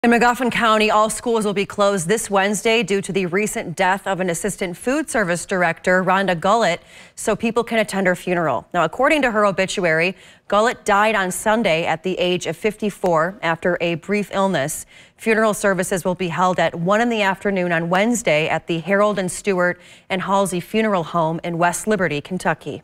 In Magoffin County, all schools will be closed this Wednesday due to the recent death of an assistant food service director, Rhonda Gullett, so people can attend her funeral. Now, according to her obituary, Gullett died on Sunday at the age of 54 after a brief illness. Funeral services will be held at 1 p.m. on Wednesday at the Harold and Stewart and Halsey Funeral Home in West Liberty, Kentucky.